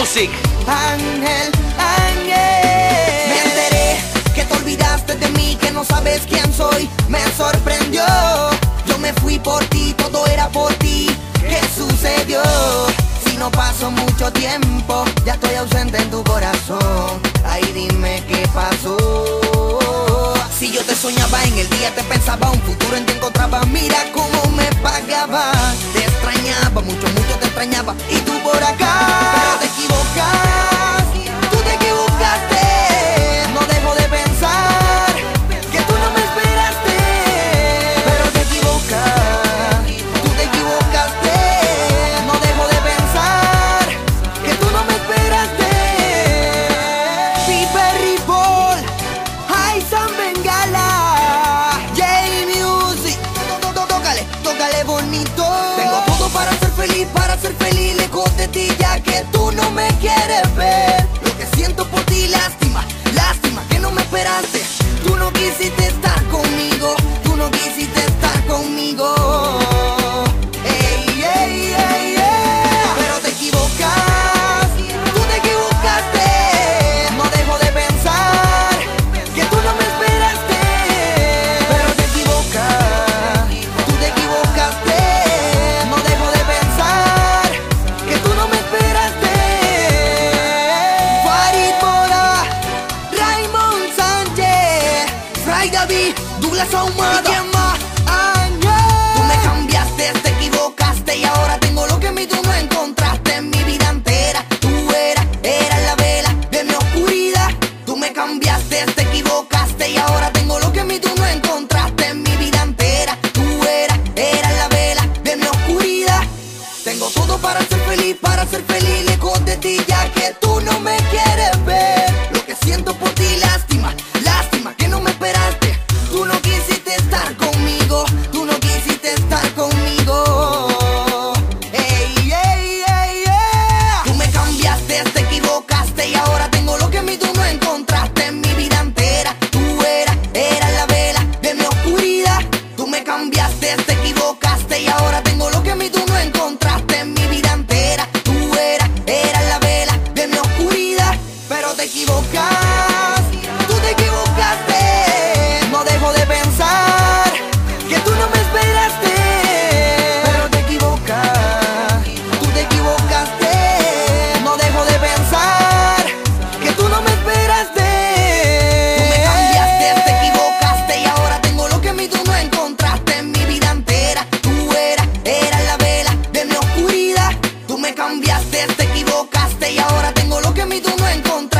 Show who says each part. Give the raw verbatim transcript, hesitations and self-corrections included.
Speaker 1: Music.
Speaker 2: Ángel, ángel. Me enteré que te olvidaste de mí, que no sabes quién soy. Me sorprendió. Yo me fui por ti, todo era por ti. ¿Qué sucedió? Si no pasó mucho tiempo, ya estoy ausente en tu corazón. Ay, dime qué pasó. Si yo te soñaba en el día, te pensaba un futuro en ti encontraba. Mira cómo me pagaba. Te extrañaba, mucho, mucho te extrañaba. Y tú por acá, pero te equivocas. Tú te equivocaste. No dejo de pensar que tú no me esperaste. Pero te equivocas. Tú te equivocaste. No dejo de pensar que tú no me esperaste. Piper Ripol, Aisan Bengala, J-Music. Tócale, tócale bonito. Tengo todo para ser feliz, para ser feliz lejos de ti, ya que tú no me quieres ver. Lo que siento por ti, lástima, lástima que no me esperaste. Tú no quisiste estar conmigo, tú no quisiste estar conmigo. Ey, ey, ey, ey. Pero te equivocas, tú te equivocaste. No dejo de pensar que tú no me esperaste. Pero te equivocas, tú te equivocaste. No dejo de pensar que tú no me esperaste. Farid Mora, Raymond Sánchez, Fray David, Douglas Ahumada. ¿Y quién más? Ángel. Tú me cambiaste, te equivocaste y ahora tengo lo que en mí tú no encontraste en mi vida entera. Tú eras, eras la vela de mi oscuridad. Tú me cambiaste, te equivocaste y ahora tengo lo que en mí tú no encontraste en mi vida entera. Tú eras, eras la vela de mi oscuridad. Tengo todo para ser feliz, para ser feliz lejos de ti, ya que tú no me quieres ver. Lo que siento por ti, lástima, lástima que no me esperaste. Tú no quisiste estar conmigo, tú no quisiste estar conmigo. Ey, ey, ey, ey. Tú me cambiaste, te equivocaste y ahora tengo lo que en mí tú no encontraste en mi vida entera. Tú eras, eras la vela de mi oscuridad. Tú me cambiaste, te equivocaste y ahora tengo lo que en mí tú no encontraste en mi vida entera. Tú eras, eras la vela de mi oscuridad. Pero te equivocas, tú te equivocaste. No dejo de pensar que tú no me esperaste. Pero te equivocas, tú te equivocaste. No dejo de pensar que tú no me esperaste. Tú me cambiaste, te equivocaste y ahora tengo lo que en mí tú no encontraste en mi vida entera. Tú eras, eras la vela de mi oscuridad. Tú me cambiaste, te equivocaste y ahora tengo lo que en mí tú no encontraste.